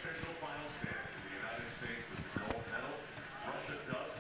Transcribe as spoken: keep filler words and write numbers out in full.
official final standings. The United States with the gold medal. Russia does